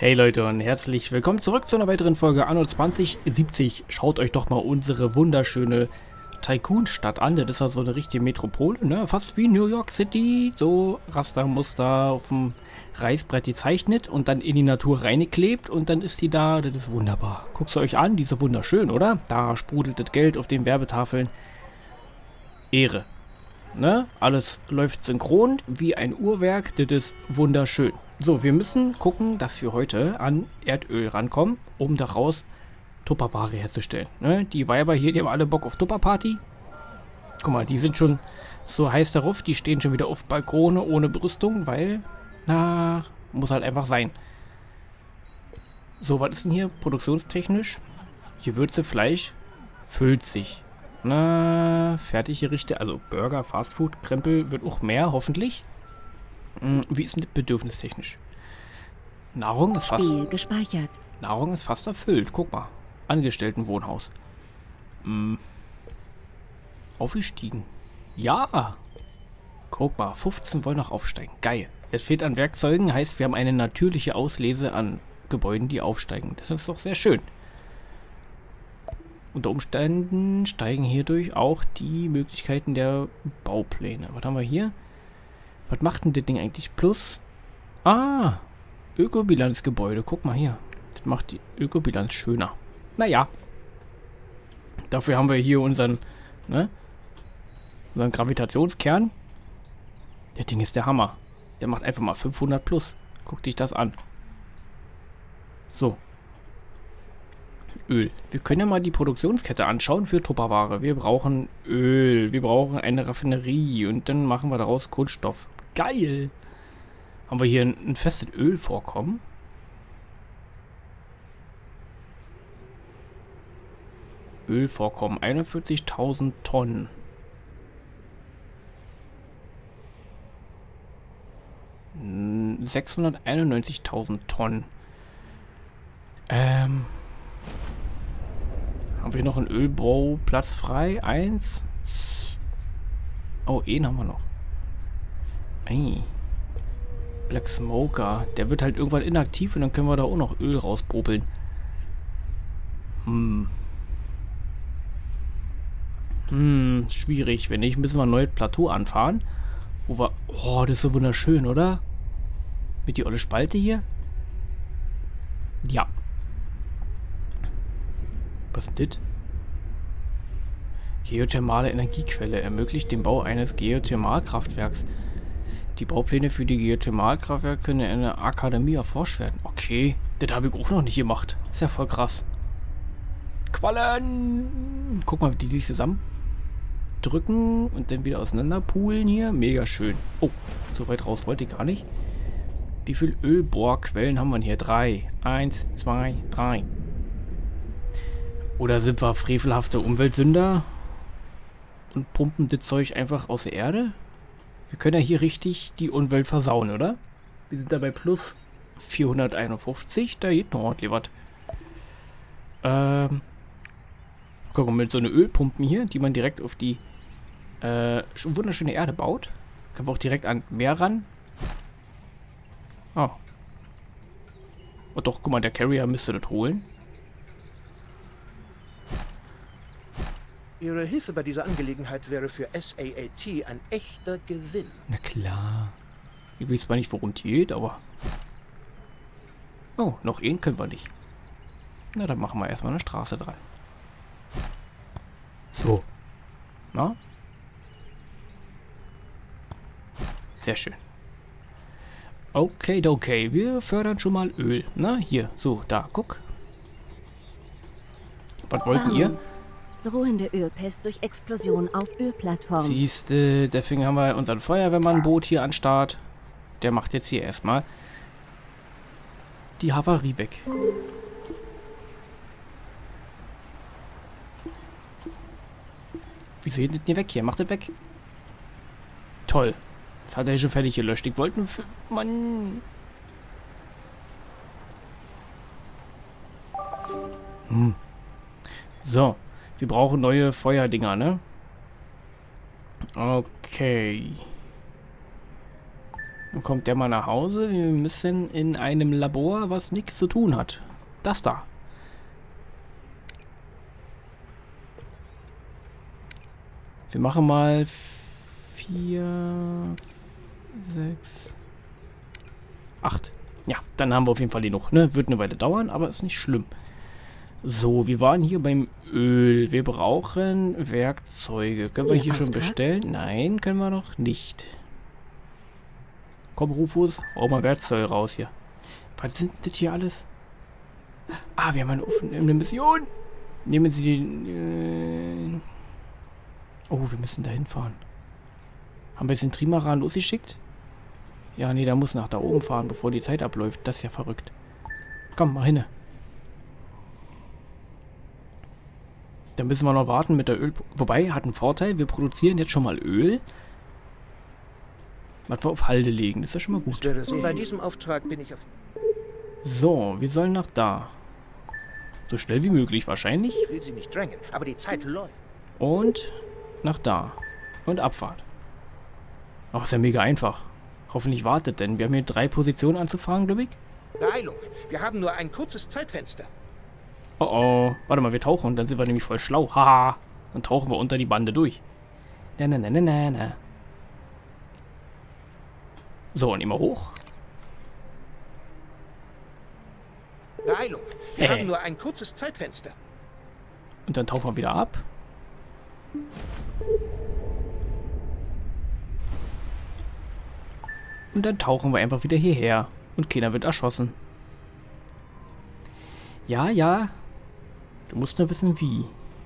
Hey Leute und herzlich willkommen zurück zu einer weiteren Folge Anno 2070. Schaut euch doch mal unsere wunderschöne Tycoon-Stadt an. Das ist ja so eine richtige Metropole, ne? Fast wie New York City. So Rastermuster auf dem Reißbrett gezeichnet und dann in die Natur reingeklebt und dann ist die da. Das ist wunderbar. Guckt es euch an, die ist so wunderschön, oder? Da sprudelt das Geld auf den Werbetafeln. Ehre. Ne? Alles läuft synchron wie ein Uhrwerk. Das ist wunderschön. So, wir müssen gucken, dass wir heute an Erdöl rankommen, um daraus Tupperware herzustellen. Ne? Die Weiber hier, die haben alle Bock auf Tupperparty. Guck mal, die sind schon so heiß darauf. Die stehen schon wieder auf Balkone ohne Brüstung, weil, na, muss halt einfach sein. So, was ist denn hier produktionstechnisch? Gewürze, Fleisch, füllt sich. Na, Fertiggerichte, also Burger, Fastfood, Krempel wird auch mehr, hoffentlich. Wie ist denn das bedürfnistechnisch? Nahrung ist fast... Spiel gespeichert. Nahrung ist fast erfüllt. Guck mal. Angestelltenwohnhaus. Aufgestiegen. Ja. Guck mal. 15 wollen noch aufsteigen. Geil. Es fehlt an Werkzeugen. Heißt, wir haben eine natürliche Auslese an Gebäuden, die aufsteigen. Das ist doch sehr schön. Unter Umständen steigen hierdurch auch die Möglichkeiten der Baupläne. Was haben wir hier? Was macht denn das Ding eigentlich? Plus. Ah. Ökobilanzgebäude. Guck mal hier. Das macht die Ökobilanz schöner. Naja. Dafür haben wir hier unseren, ne? Unseren Gravitationskern. Der Ding ist der Hammer. Der macht einfach mal 500 plus. Guck dich das an. So. Öl. Wir können ja mal die Produktionskette anschauen für Tupperware. Wir brauchen Öl. Wir brauchen eine Raffinerie. Und dann machen wir daraus Kunststoff. Geil! Haben wir hier ein festes Ölvorkommen? Ölvorkommen. 41.000 Tonnen. Hm, 691.000 Tonnen. Haben wir noch einen Ölbauplatz frei? Eins. Oh, einen haben wir noch. Ey. Black Smoker. Der wird halt irgendwann inaktiv und dann können wir da auch noch Öl rauspopeln. Schwierig. Wenn nicht, müssen wir ein neues Plateau anfahren. Wo wir... Oh, das ist so wunderschön, oder? Mit die olle Spalte hier. Ja. Was ist das? Geothermale Energiequelle ermöglicht den Bau eines Geothermalkraftwerks. Die Baupläne für die Geothermalkraftwerke können in einer Akademie erforscht werden. Okay, das habe ich auch noch nicht gemacht. Ist ja voll krass. Quallen! Guck mal, wie die zusammen drücken und dann wieder auseinander poolen hier. Mega schön. Oh, so weit raus wollte ich gar nicht. Wie viele Ölbohrquellen haben wir hier? 3. 1, 2, 3. Oder sind wir frevelhafte Umweltsünder und pumpen das Zeug einfach aus der Erde? Wir können ja hier richtig die Umwelt versauen, oder? Wir sind dabei plus 451. Da geht noch ordentlich was. Guck mal, mit so einer Ölpumpen hier, die man direkt auf die wunderschöne Erde baut. Können wir auch direkt an Meer ran. Oh. Oh doch, guck mal, der Carrier müsste das holen. Ihre Hilfe bei dieser Angelegenheit wäre für SAAT ein echter Gewinn. Na klar. Ich weiß zwar nicht, worum es geht, aber... Oh, noch einen können wir nicht. Na, dann machen wir erstmal eine Straße dran. So. Na? Sehr schön. Okay, wir fördern schon mal Öl. Na, hier, so, da, guck. Was wollten ihr? Drohende Ölpest durch Explosion auf Ölplattform. Siehste, deswegen haben wir unseren Feuerwehrmann-Boot hier an Start. Der macht jetzt hier erstmal die Havarie weg. Wieso geht das nicht weg hier? Macht das weg. Toll. Das hat er schon fertig gelöscht. Ich wollte... Mann. So. Wir brauchen neue Feuerdinger, ne? Okay. Dann kommt der mal nach Hause. Wir müssen in einem Labor, was nichts zu tun hat. Das da. Wir machen mal 4, 6, 8. Ja, dann haben wir auf jeden Fall genug. Ne? Wird eine Weile dauern, aber ist nicht schlimm. So, wir waren hier beim Öl. Wir brauchen Werkzeuge. Können wir hier schon bestellen? Nein, können wir noch nicht. Komm, Rufus, hau mal Werkzeuge raus hier. Was sind das hier alles? Ah, wir haben eine Mission. Nehmen Sie den... Oh, wir müssen da hinfahren. Haben wir jetzt den Trimaran losgeschickt? Ja, nee, der muss nach da oben fahren, bevor die Zeit abläuft. Das ist ja verrückt. Komm, mal hin. Dann müssen wir noch warten mit der Öl... Wobei, hat einen Vorteil. Wir produzieren jetzt schon mal Öl. Was wir auf Halde legen. Das ist ja schon mal gut. Bei diesem Auftrag bin ich auf... So, wir sollen nach da. So schnell wie möglich wahrscheinlich. Ich will Sie nicht drängen, aber die Zeit läuft. Und nach da. Und Abfahrt. Ach, ist ja mega einfach. Hoffentlich wartet denn. Wir haben hier 3 Positionen anzufahren, glaube ich. Beeilung. Wir haben nur ein kurzes Zeitfenster. Oh oh. Warte mal, wir tauchen. Dann sind wir nämlich voll schlau. Haha. Dann tauchen wir unter die Bande durch. Na, na, na, na, na, na. So, und immer hoch. Beeilung. Wir haben nur ein kurzes Zeitfenster. Und dann tauchen wir wieder ab. Und dann tauchen wir einfach wieder hierher. Und keiner wird erschossen. Ja, ja. Du musst nur wissen, wie.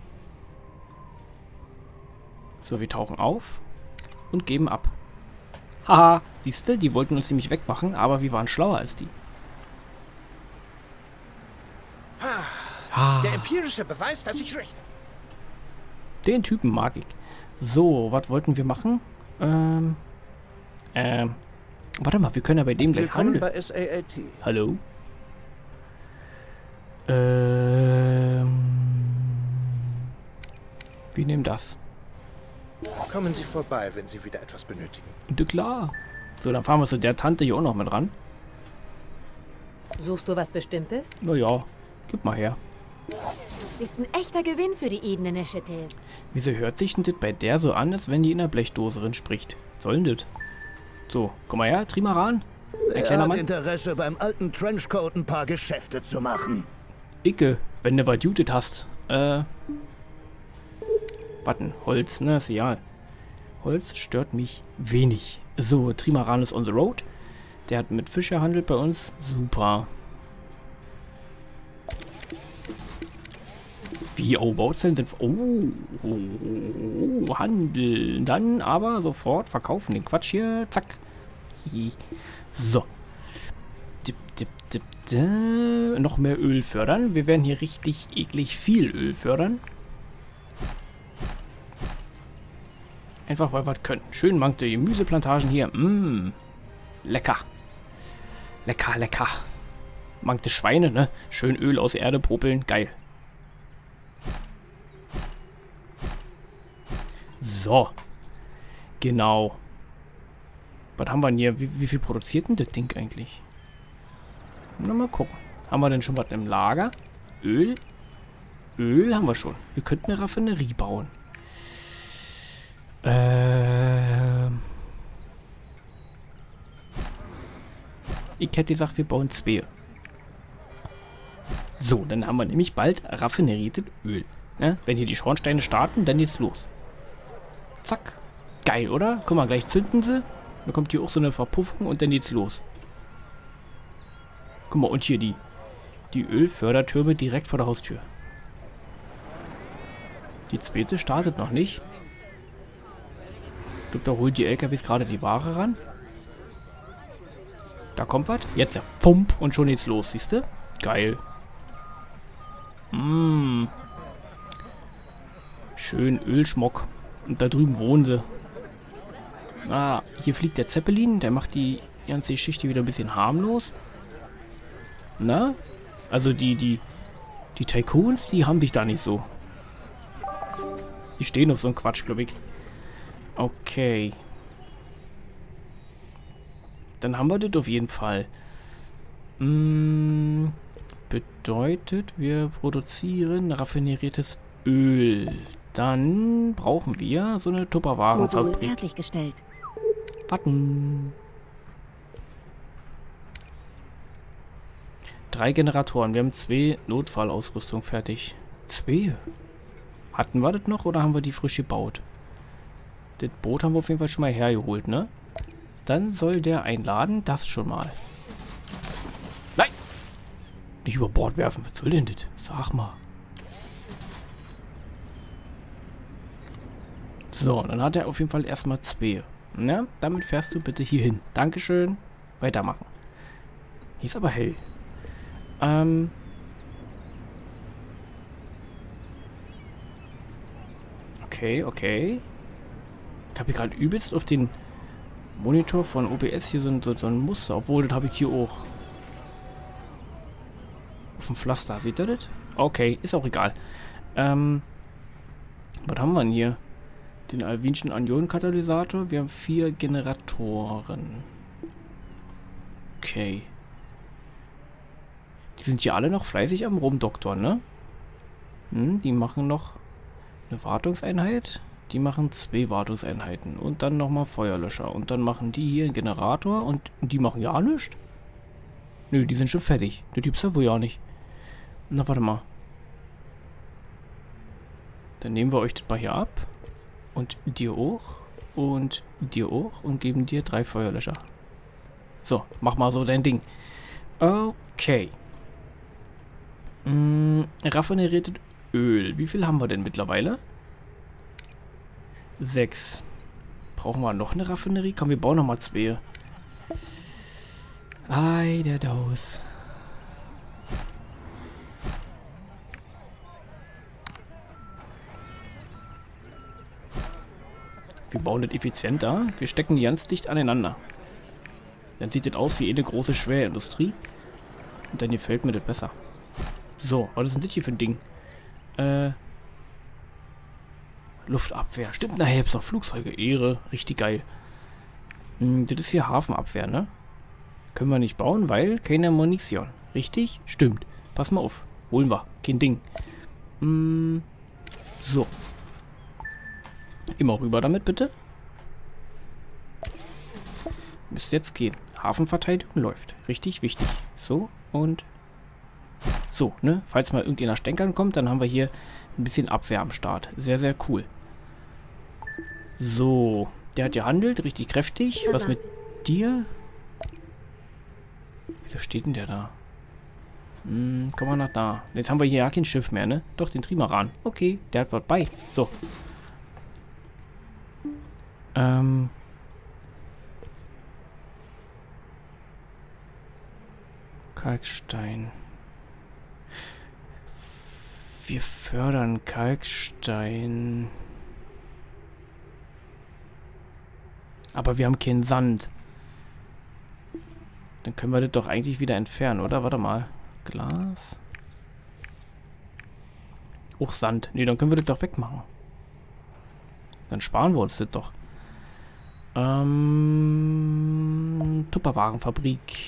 So, wir tauchen auf. Und geben ab. Haha, siehst du, die wollten uns nämlich wegmachen, aber wir waren schlauer als die. Der empirische Beweis, dass ich recht habe. Den Typen mag ich. So, was wollten wir machen? Warte mal, wir können ja bei dem gleich handeln. Willkommen bei SAAT. Hallo? Wir nehmen das. Kommen Sie vorbei, wenn Sie wieder etwas benötigen. Und klar. So, dann fahren wir zu der Tante hier auch noch mit ran. Suchst du was Bestimmtes? Naja, gib mal her. Ist ein echter Gewinn für die Eden Initiative. Wieso hört sich denn das bei der so an, als wenn die in der Blechdose drin spricht? Was soll denn das? So, komm mal her, Trimaran. Ein kleiner Mann. Interesse, beim alten Trenchcoat ein paar Geschäfte zu machen. Icke, wenn du was jutet hast. Button, Holz, ne, ist egal. Holz stört mich wenig. So, Trimaran ist on the road. Der hat mit Fisch gehandelt bei uns. Super. Wie, oh, Bauzellen sind... Oh, handeln. Dann aber sofort verkaufen. Den Quatsch hier. Zack. So. Noch mehr Öl fördern. Wir werden hier richtig eklig viel Öl fördern. Einfach weil wir was können. Schön mankte Gemüseplantagen hier. Lecker. Lecker, lecker. Mankte Schweine, ne? Schön Öl aus Erde popeln. Geil. So. Genau. Was haben wir denn hier? Wie viel produziert denn das Ding eigentlich? Na, mal gucken. Haben wir denn schon was im Lager? Öl? Öl haben wir schon. Wir könnten eine Raffinerie bauen. Ich hätte gesagt, wir bauen 2. So, dann haben wir nämlich bald raffineriertes Öl. Ne? Wenn hier die Schornsteine starten, dann geht's los. Zack. Geil, oder? Guck mal, gleich zünden sie. Dann kommt hier auch so eine Verpuffung und dann geht's los. Guck mal, und hier die Ölfördertürme direkt vor der Haustür. Die zweite startet noch nicht. Ich glaube, da holt die LKWs gerade die Ware ran. Da kommt was. Jetzt ja. Pump und schon geht's los, siehst du? Geil. Schön Ölschmock. Und da drüben wohnen sie. Ah, hier fliegt der Zeppelin. Der macht die ganze Geschichte wieder ein bisschen harmlos. Na? Also die Tycoons, die haben dich da nicht so. Die stehen auf so einen Quatsch, glaube ich. Okay. Dann haben wir das auf jeden Fall. Bedeutet, wir produzieren raffiniertes Öl. Dann brauchen wir so eine Modul Tupperwarenfabrik. fertiggestellt. Warten. 3 Generatoren. Wir haben 2 Notfallausrüstung fertig. 2? Hatten wir das noch oder haben wir die frisch gebaut? Das Boot haben wir auf jeden Fall schon mal hergeholt, ne? Dann soll der einladen. Das schon mal. Nein! Nicht über Bord werfen. Was soll denn das? Sag mal. So, dann hat er auf jeden Fall erstmal 2. Na, damit fährst du bitte hier hin. Dankeschön. Weitermachen. Hier ist aber hell. Okay, okay. Ich habe hier gerade übelst auf den Monitor von OBS hier so ein Muster. Obwohl, das habe ich hier auch. Auf dem Pflaster. Seht ihr das? Okay, ist auch egal. Was haben wir denn hier? Den Alvinschen Anionenkatalysator. Wir haben 4 Generatoren. Okay. Die sind hier alle noch fleißig am Rumdoktoren, ne? Die machen noch eine Wartungseinheit. Die machen 2 Wartungseinheiten. Und dann nochmal Feuerlöscher. Und dann machen die hier einen Generator. Und die machen ja nichts. Nö, die sind schon fertig. Der Typ ist ja wohl ja nicht. Na, warte mal. Dann nehmen wir euch das mal hier ab. Und dir auch. Und dir auch. Und geben dir 3 Feuerlöscher. So, mach mal so dein Ding. Okay. Raffiniertes Öl. Wie viel haben wir denn mittlerweile? 6. Brauchen wir noch eine Raffinerie? Komm, wir bauen nochmal 2. Ei, der Daus. Wir bauen das effizienter. Wir stecken die ganz dicht aneinander. Dann sieht das aus wie eine große Schwerindustrie. Und dann gefällt mir das besser. So, was ist denn das hier für ein Ding? Luftabwehr. Stimmt, nachher gibt es noch Flugzeuge. Ehre. Richtig geil. Das ist hier Hafenabwehr, ne? Können wir nicht bauen, weil keine Munition. Richtig? Stimmt. Pass mal auf. Holen wir. Kein Ding. So. Immer rüber damit, bitte. Müsste jetzt gehen. Hafenverteidigung läuft. Richtig wichtig. So und so, ne? Falls mal irgendjemand stänkern kommt, dann haben wir hier ein bisschen Abwehr am Start. Sehr, sehr cool. So. Der hat gehandelt. Richtig kräftig. Was mit dir? Wieso steht denn der da? Komm mal nach da. Jetzt haben wir hier ja kein Schiff mehr, ne? Doch, den Trimaran. Okay, der hat was bei. So. Kalkstein. Wir fördern Kalkstein. Aber wir haben keinen Sand. Dann können wir das doch eigentlich wieder entfernen, oder? Warte mal. Glas. Auch Sand. Ne, dann können wir das doch wegmachen. Dann sparen wir uns das doch. Tupperwarenfabrik.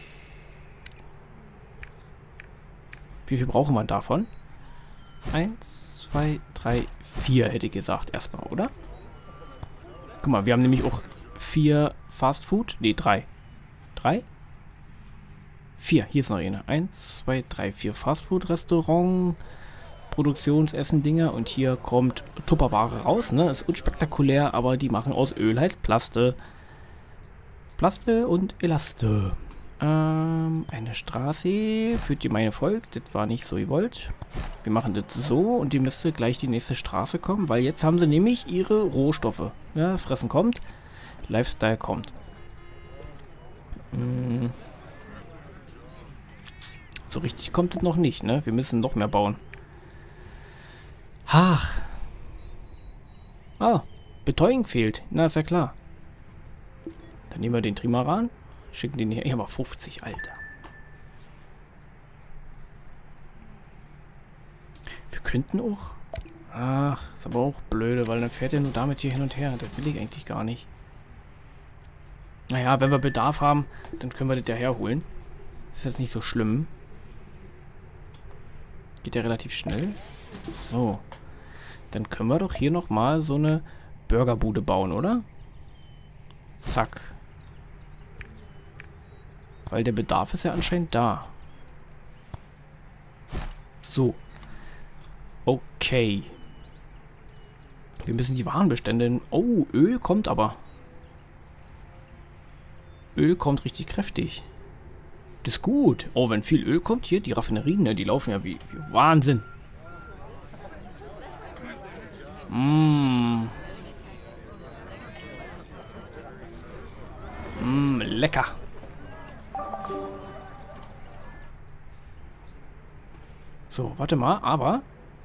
Wie viel brauchen wir davon? 1, 2, 3, 4 hätte ich gesagt erstmal, oder? Guck mal, wir haben nämlich auch 4 Fast Food. Ne, 3. 3? 4. Hier ist noch eine. 1, 2, 3, 4 Fast Food Restaurant. Produktionsessen-Dinger. Und hier kommt Tupperware raus, ne? Ist unspektakulär, aber die machen aus Öl halt Plaste. Plaste und Elaste. Eine Straße führt die meine Volk. Das war nicht so gewollt. Wir machen das so und die müsste gleich die nächste Straße kommen, weil jetzt haben sie nämlich ihre Rohstoffe. Ja, Fressen kommt, Lifestyle kommt. So richtig kommt es noch nicht, ne? Wir müssen noch mehr bauen. Ach. Ah, Betäubung fehlt. Na, ist ja klar. Dann nehmen wir den Trimaran. Schicken den hier. Ich habe 50, Alter. Wir könnten auch... Ach, ist aber auch blöde, weil dann fährt er nur damit hier hin und her. Das will ich eigentlich gar nicht. Naja, wenn wir Bedarf haben, dann können wir das ja herholen. Ist jetzt nicht so schlimm. Geht ja relativ schnell. So. Dann können wir doch hier nochmal so eine Burgerbude bauen, oder? Zack. Weil der Bedarf ist ja anscheinend da. So. Okay. Wir müssen die Warenbestände... Oh, Öl kommt aber. Öl kommt richtig kräftig. Das ist gut. Oh, wenn viel Öl kommt hier, die Raffinerien, ne, die laufen ja wie Wahnsinn. Lecker. So, warte mal, aber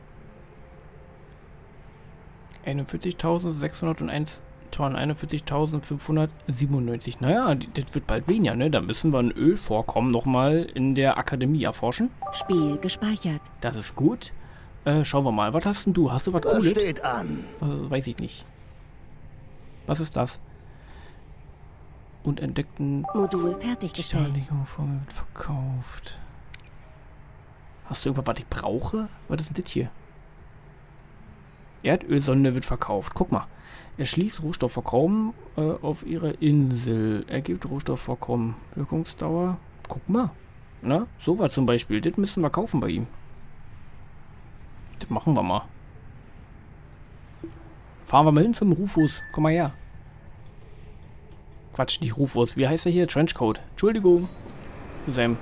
41.601 Tonnen, 41.597. Naja, das wird bald weniger, ne? Da müssen wir ein Ölvorkommen nochmal in der Akademie erforschen. Spiel gespeichert. Das ist gut. Schauen wir mal. Was hast denn du? Hast du was Cooles? Was steht an? Weiß ich nicht. Was ist das? Und entdeckten... Modul fertiggestellt. Formel wird verkauft. Hast du irgendwas, was ich brauche? Was ist denn das hier? Erdölsonde wird verkauft. Guck mal. Erschließt Rohstoffvorkommen auf ihrer Insel. Ergibt Rohstoffvorkommen. Wirkungsdauer. Guck mal. Na, sowas zum Beispiel. Das müssen wir kaufen bei ihm. Das machen wir mal. Fahren wir mal hin zum Rufus. Komm mal her. Quatsch, nicht Rufus. Wie heißt er hier? Trenchcoat. Entschuldigung. Mit seinem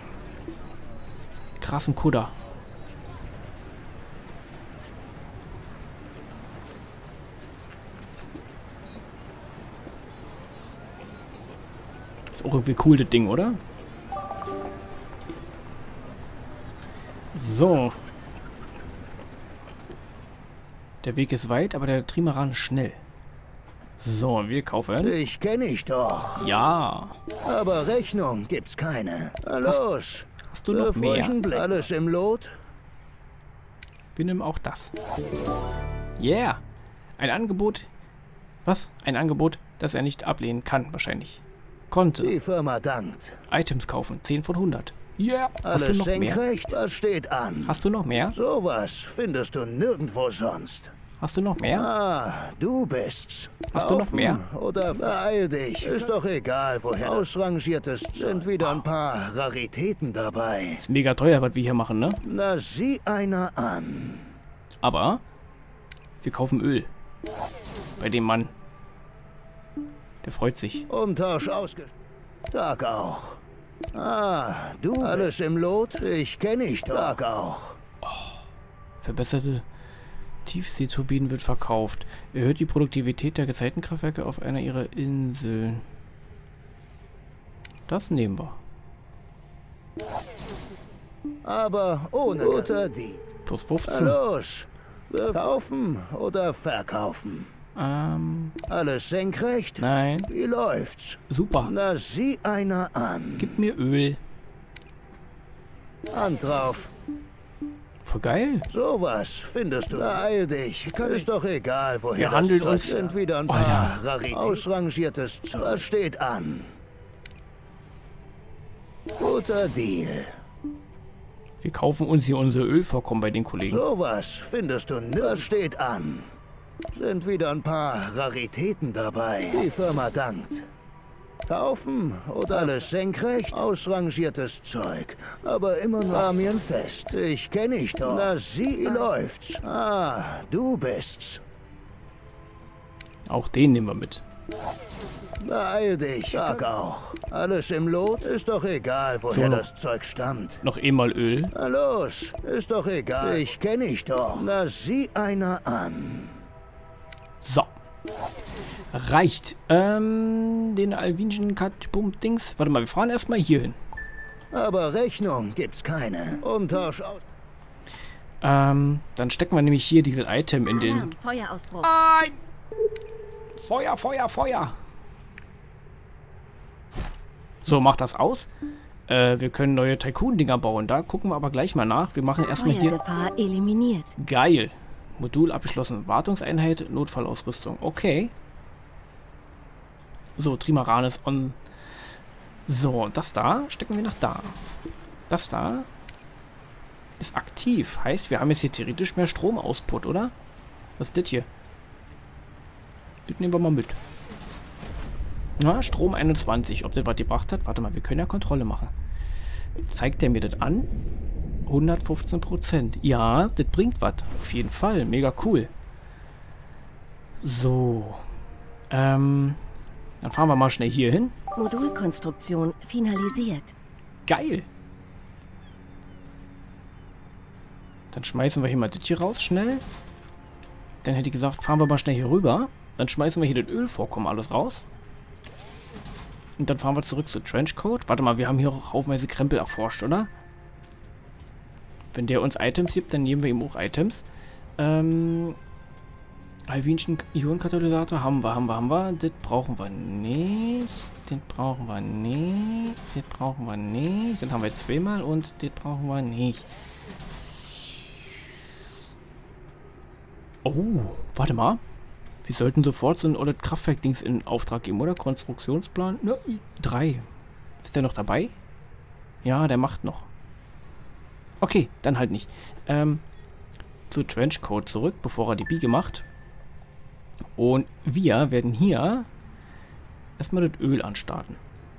krassen Kudder. Ist auch irgendwie cool, das Ding, oder? So. Der Weg ist weit, aber der Trimaran ist schnell. So, wir kaufen. Ich kenne ich doch. Ja. Aber Rechnung gibt's keine. Na los. Hast du noch mehr? Alles im Lot? Wir nehmen auch das. Yeah. Ein Angebot. Was? Ein Angebot, das er nicht ablehnen kann, wahrscheinlich. Konnte. Die Firma dankt. Items kaufen. 10 von 100. Yeah. Hast du Alles noch mehr? senkrecht? Was steht an? Hast du noch mehr? Sowas findest du nirgendwo sonst. Hast du noch mehr? Ah, du bist's. Hast du noch mehr? Oder beeil dich. Ist doch egal, woher. Ausrangiertes sind wieder ein paar Raritäten dabei. Ist mega teuer, was wir hier machen, ne? Na, sieh einer an. Aber wir kaufen Öl. Bei dem Mann. Der freut sich. Umtausch ausgestellt. Sag auch. Ah, du. Alles im Lot? Ich kenne ich doch. Sag auch. Verbesserte Tiefseeturbinen wird verkauft. Erhöht die Produktivität der Gezeitenkraftwerke auf einer ihrer Inseln. Das nehmen wir. Aber ohne guter Dieb. Plus Na 15. los. Wir kaufen oder verkaufen. Alles senkrecht? Nein. Wie läuft's? Super. Na, sieh einer an. Gib mir Öl. Hand drauf. Voll geil. Sowas findest du. Beeil dich. Ist doch egal, woher Wir handeln das Zeug uns- sind wieder ein Alter. paar Raritäten. Ausrangiertes Zeug. Was steht an? Guter Deal. Wir kaufen uns hier unser Ölvorkommen bei den Kollegen. Sowas findest du. Was steht an? Sind wieder ein paar Raritäten dabei. Die Firma dankt. Kaufen oder alles senkrecht? Ausrangiertes Zeug. Aber immer noch armienfest. Ich kenne ich doch. Na, wie läuft's? Ah, du bist's. Auch den nehmen wir mit. Beeil dich. Sag auch. Alles im Lot? Ist doch egal, woher So. das Zeug stammt. Noch einmal Öl. Na los, ist doch egal. Ich kenne ich doch. Na, sieh einer an. So. Reicht. Den alvinischen Katbum-Dings. Warte mal, wir fahren erstmal hier hin. Aber Rechnung gibt's keine. Umtausch aus. Dann stecken wir nämlich hier dieses Item in den... Alarm, Feuerausbruch. Nein! Feuer, Feuer, Feuer! So, mach das aus. Wir können neue Tycoon-Dinger bauen. Da gucken wir aber gleich mal nach. Wir machen erstmal hier... Feuergefahr eliminiert. Geil. Modul abgeschlossen. Wartungseinheit, Notfallausrüstung. Okay. So, Trimaran ist on. So, das da stecken wir nach da. Das da ist aktiv. Heißt, wir haben jetzt hier theoretisch mehr Stromoutput, oder? Was ist das hier? Das nehmen wir mal mit. Na, Strom 21. Ob der was gebracht hat? Warte mal, wir können ja Kontrolle machen. Zeigt der mir das an? 115%. Ja, das bringt was. Auf jeden Fall. Mega cool. So. Dann fahren wir mal schnell hier hin. Modulkonstruktion finalisiert. Geil. Dann schmeißen wir hier mal das hier raus, schnell. Dann hätte ich gesagt, fahren wir mal schnell hier rüber. Dann schmeißen wir hier das Ölvorkommen alles raus. Und dann fahren wir zurück zu Trenchcoat. Warte mal, wir haben hier auch haufenweise Krempel erforscht, oder? Wenn der uns Items gibt, dann nehmen wir ihm auch Items. Alvinischen Ionenkatalysator haben wir. Das brauchen wir nicht. Den brauchen wir nicht. Das brauchen wir nicht. Den haben wir zweimal und das brauchen wir nicht. Oh, warte mal. Wir sollten sofort so ein Audit Kraftwerk-Dings in Auftrag geben, oder? Konstruktionsplan? Ne, 3. Ist der noch dabei? Ja, der macht noch. Okay, dann halt nicht. Zu Trenchcoat zurück, bevor er die Biege macht. Und wir werden hier erstmal das Öl anstarten.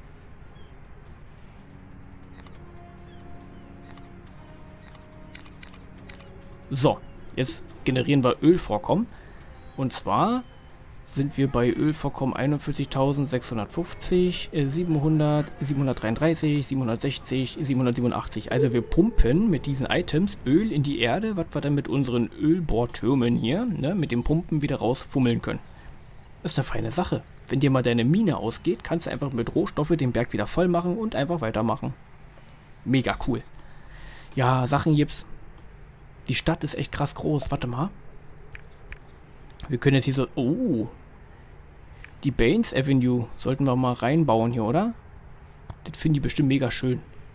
So, jetzt generieren wir Ölvorkommen. Und zwar sind wir bei Ölvorkommen 41.650, 700, 733, 760, 787. Also wir pumpen mit diesen Items Öl in die Erde, was wir dann mit unseren Ölbohrtürmen hier, ne, mit dem Pumpen wieder rausfummeln können. Das ist eine feine Sache. Wenn dir mal deine Mine ausgeht, kannst du einfach mit Rohstoffe den Berg wieder voll machen und einfach weitermachen. Mega cool. Ja, Sachen gibt's. Die Stadt ist echt krass groß. Warte mal. Wir können jetzt hier so... Oh. Die Baines Avenue sollten wir mal reinbauen hier, oder? Das finde ich bestimmt mega schön.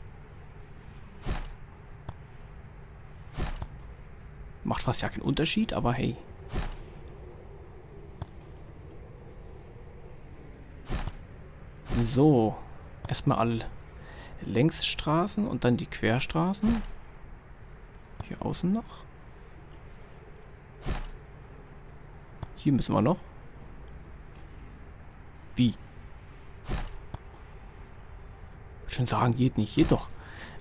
Macht fast ja keinen Unterschied, aber hey. So. Erstmal alle Längsstraßen und dann die Querstraßen. Hier außen noch. Hier müssen wir noch. Wie? Ich würde schon sagen, geht nicht. Geht doch.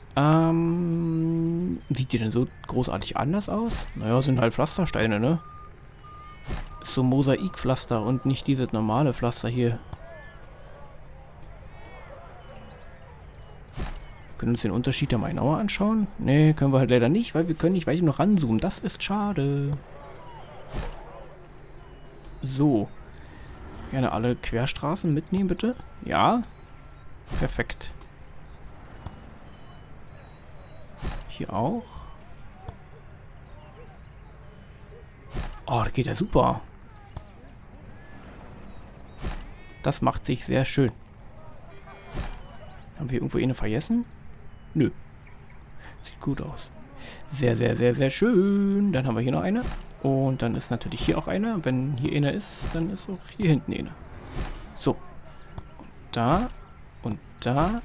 Sieht die denn so großartig anders aus? Naja, sind halt Pflastersteine, ne? Ist so Mosaikpflaster und nicht dieses normale Pflaster hier. Können wir uns den Unterschied ja mal genauer anschauen? Ne, können wir halt leider nicht, weil wir können nicht weit noch ranzoomen. Das ist schade. So. Gerne alle Querstraßen mitnehmen, bitte. Ja. Perfekt. Hier auch. Oh, das geht ja super. Das macht sich sehr schön. Haben wir irgendwo eine vergessen? Nö. Sieht gut aus. Sehr, sehr, sehr, sehr schön. Dann haben wir hier noch eine. Und dann ist natürlich hier auch eine. Wenn hier eine ist, dann ist auch hier hinten eine. So. Und da. Und da.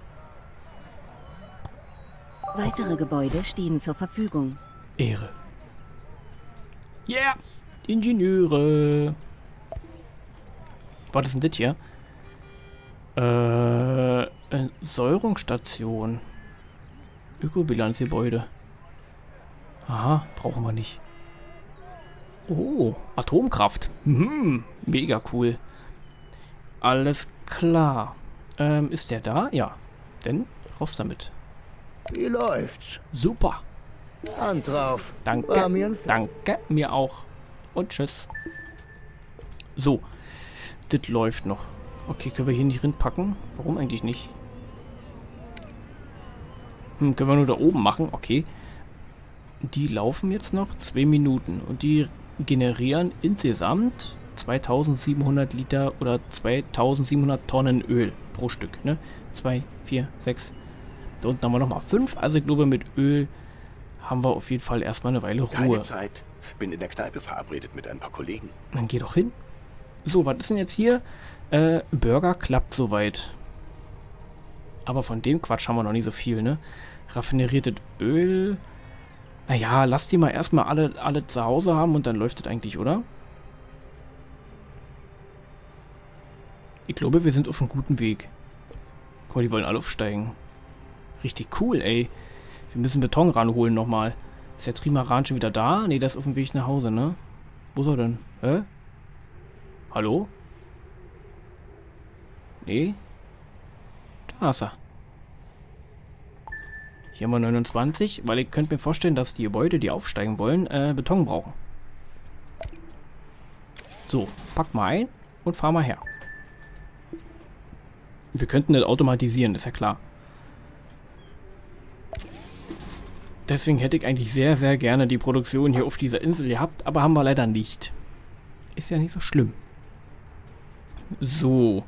Weitere Gebäude stehen zur Verfügung. Ehre. Yeah! Ingenieure. Was ist denn das hier? Säurungsstation. Ökobilanzgebäude. Aha, brauchen wir nicht. Oh, Atomkraft. Mega cool. Alles klar. Ist der da? Ja. Denn raus damit. Wie läuft's? Super. Hand drauf. Danke. War mir ein Fest. Danke, mir auch. Und tschüss. So. Das läuft noch. Okay, können wir hier nicht reinpacken? Warum eigentlich nicht? Können wir nur da oben machen? Okay. Die laufen jetzt noch 2 Minuten. Und die generieren insgesamt 2700 Liter oder 2700 Tonnen Öl pro Stück. Ne? 2, 4, 6. Da unten haben wir nochmal 5. Also ich glaube, mit Öl haben wir auf jeden Fall erstmal eine Weile Ruhe. Keine Zeit. Bin in der Kneipe verabredet mit ein paar Kollegen. Dann geh doch hin. So, was ist denn jetzt hier? Burger klappt soweit. Aber von dem Quatsch haben wir noch nicht so viel, ne? Raffineriertes Öl. Naja, lass die mal erstmal alle zu Hause haben und dann läuft das eigentlich, oder? Ich glaube, wir sind auf einem guten Weg. Guck mal, die wollen alle aufsteigen. Richtig cool, ey. Wir müssen Beton ranholen nochmal. Ist der Trimaran schon wieder da? Ne, der ist auf dem Weg nach Hause, ne? Wo ist er denn? Hallo? Nee? Da ist er. Hier haben wir 29, weil ich könnte mir vorstellen, dass die Gebäude, die aufsteigen wollen, Beton brauchen. So, pack mal ein und fahr mal her. Wir könnten das automatisieren, ist ja klar. Deswegen hätte ich eigentlich sehr, sehr gerne die Produktion hier auf dieser Insel gehabt, aber haben wir leider nicht. Ist ja nicht so schlimm. So.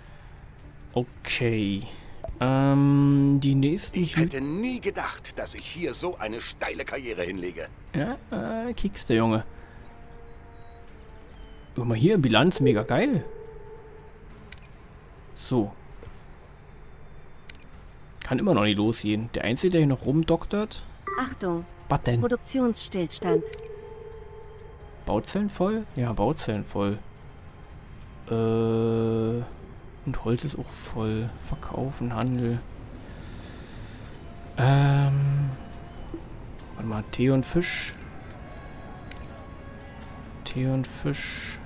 Okay. Die nächsten... Ich hätte nie gedacht, dass ich hier so eine steile Karriere hinlege. Ja, kiekst der Junge. Guck mal hier, Bilanz, mega geil. So. Kann immer noch nicht losgehen. Der Einzige, der hier noch rumdoktert... Achtung, Was denn? Produktionsstillstand. Bauzellen voll? Ja, Bauzellen voll. Und Holz ist auch voll. Verkaufen, Handel. Warte mal, Tee und Fisch. Tee und Fisch.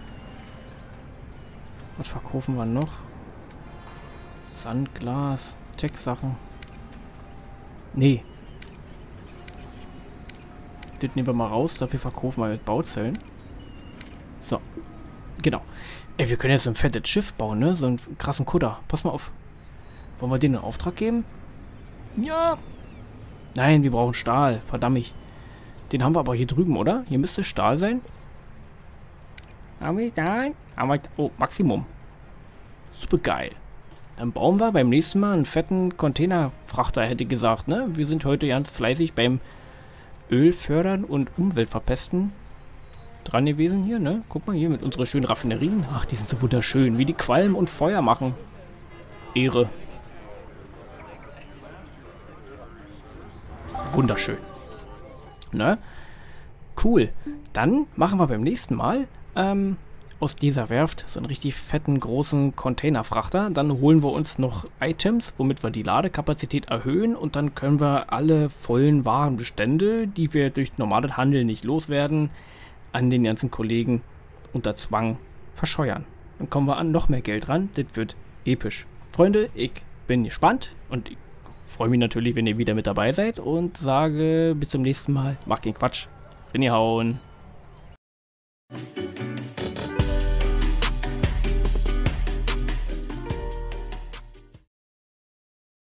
Was verkaufen wir noch? Sand, Glas, Tech-Sachen. Nee. Das nehmen wir mal raus, dafür verkaufen wir Bauzellen. So. Genau. Ey, wir können jetzt so ein fettes Schiff bauen, ne? So einen krassen Kutter. Pass mal auf. Wollen wir denen einen Auftrag geben? Ja. Nein, wir brauchen Stahl. Verdammt. Den haben wir aber hier drüben, oder? Hier müsste Stahl sein. Haben wir Stahl? Haben wir... Oh, Maximum. Super geil. Dann bauen wir beim nächsten Mal einen fetten Containerfrachter, hätte ich gesagt, ne? Wir sind heute ganz fleißig beim Öl fördern und Umwelt verpesten dran gewesen hier, ne? Guck mal hier mit unseren schönen Raffinerien. Ach, die sind so wunderschön, wie die Qualm und Feuer machen. Ehre. Wunderschön. Ne? Cool. Dann machen wir beim nächsten Mal aus dieser Werft so einen richtig fetten, großen Containerfrachter. Dann holen wir uns noch Items, womit wir die Ladekapazität erhöhen. Und dann können wir alle vollen Warenbestände, die wir durch normales Handel nicht loswerden, an den ganzen Kollegen unter Zwang verscheuern. Dann kommen wir an noch mehr Geld ran. Das wird episch. Freunde, ich bin gespannt und ich freue mich natürlich, wenn ihr wieder mit dabei seid und sage bis zum nächsten Mal. Macht keinen Quatsch. Reingehauen.